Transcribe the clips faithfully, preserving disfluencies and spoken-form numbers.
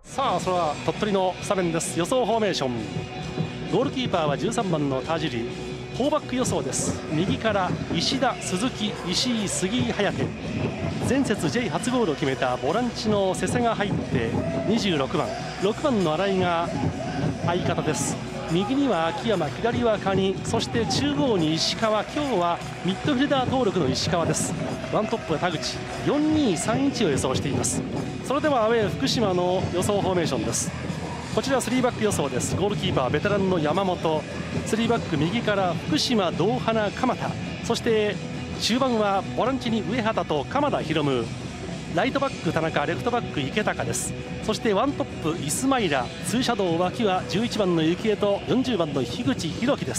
さあそれは鳥取のスタメンです。予想フォーメーション、ゴールキーパーはじゅうさんばんの田尻。フォーバック予想です。右から石田、鈴木、石井、杉井颯。前節 J 初ゴールを決めたボランチの瀬瀬が入ってにじゅうろくばん、ろくばんの新井が相方です。右には秋山、左は蟹、そして中央に石川。今日はミッドフィルダー登録の石川です。ワントップは田口。よんにさんいちを予想しています。それではアウェー福島の予想フォーメーションです。こちらスリーバック予想です。ゴールキーパーベテランの山本。スリーバック右から福島、堂花、鎌田。そして中盤はボランチに上畑と鎌田博夢。ライトバック田中、レフトバック池高です。そしてワントップイスマイラ、ツーシャドウ脇はじゅういちばんの幸恵とよんじゅうばんの樋口博樹です。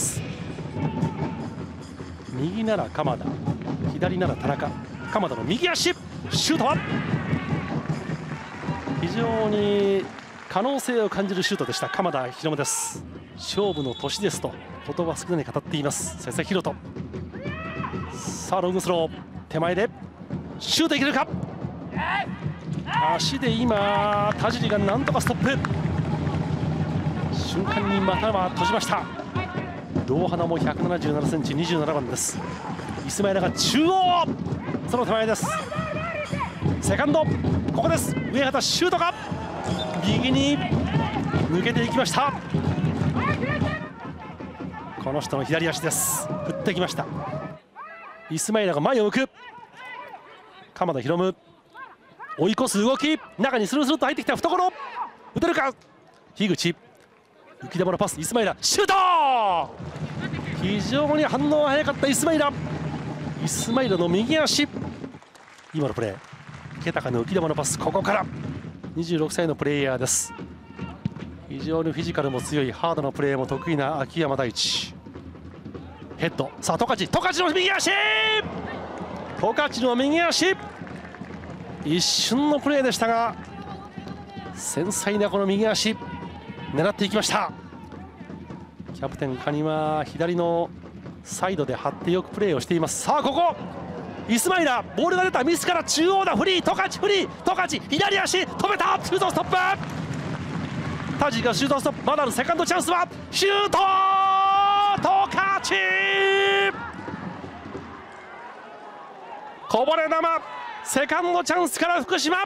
右なら鎌田、左なら田中。鎌田の右足シュートは非常に可能性を感じるシュートでした。鎌田博夢です。勝負の年ですと言葉少なに語っています瀬瀬宏斗。さあロングスロー、手前でシュートいけるか。足で今田尻がなんとかストップ。瞬間に股は閉じました。堂花もひゃくななじゅうななセンチ、にじゅうななばんです。イスマイラが中央、その手前です。セカンド、ここです。上畑シュートが右に抜けていきました。この人の左足です。振ってきました。イスマイラが前を向く。鎌田博夢追い越す動き、中にスルスルと入ってきた懐、打てるか。樋口、浮き球のパス、イスマイラシュート。非常に反応が早かったイスマイラ。イスマイラの右足、今のプレー、池高の浮き球のパス、ここからにじゅうろくさいのプレイヤーです。非常にフィジカルも強い、ハードなプレーも得意な秋山大地。ヘッド、さあ十勝、十勝の右足、十勝の右足、一瞬のプレーでしたが繊細なこの右足狙っていきました。キャプテン蟹は左のサイドで張ってよくプレーをしています。さあここイスマイラ、ボールが出た、ミスから中央だ、フリー、十勝フリー、十勝左足止めた、シュートストップ。田尻がシュートストップ、まだあるセカンドチャンスはシュート、十勝こぼれ球、セカンドチャンスから福島。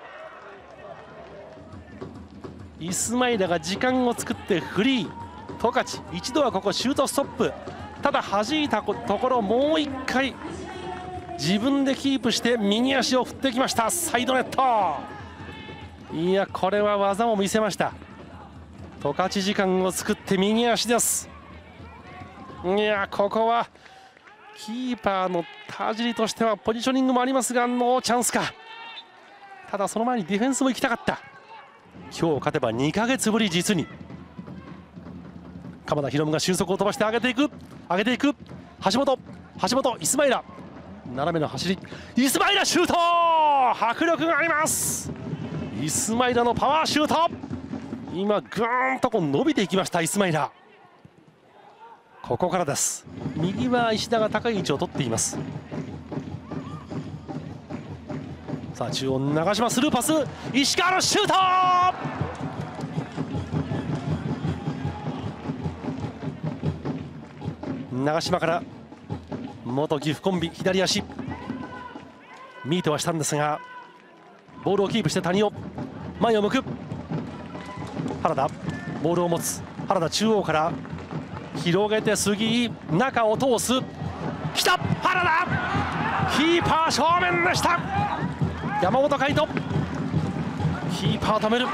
イスマイラが時間を作ってフリー、十勝一度はここシュートストップ。ただ弾いたところもういっかい自分でキープして右足を振ってきました。サイドネット、いやこれは技も見せました。十勝時間を作って右足です。いやここはキーパーの田尻としてはポジショニングもありますがノーチャンスか。ただその前にディフェンスも行きたかった。今日勝てばにかげつぶり、実に。鎌田博夢が俊足を飛ばして上げていく、上げていく、橋本、橋本、イスマイラ斜めの走り、イスマイラシュート、迫力があります。イスマイラのパワーシュート、今ぐーんとこう伸びていきましたイスマイラ。ここからです。右は石田が高い位置を取っています。さあ中央長島スルーパス、石川のシュート、長島から元岐阜コンビ左足ミートはしたんですがボールをキープして谷尾、前を向く原田、ボールを持つ原田、中央から広げて杉井、中を通す、来た原田、キーパー正面でした。山本海人、キーパー止める。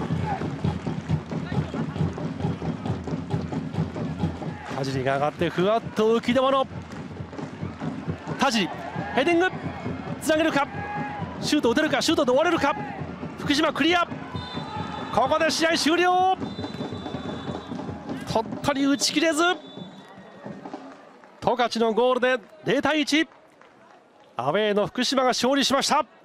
田尻が上がってふわっと浮き球の田尻、ヘディングつなげるか、シュート打てるか、シュートで終われるか。福島クリア、ここで試合終了。鳥取打ち切れず、十勝のゴールでゼロたいいち、アウェーの福島が勝利しました。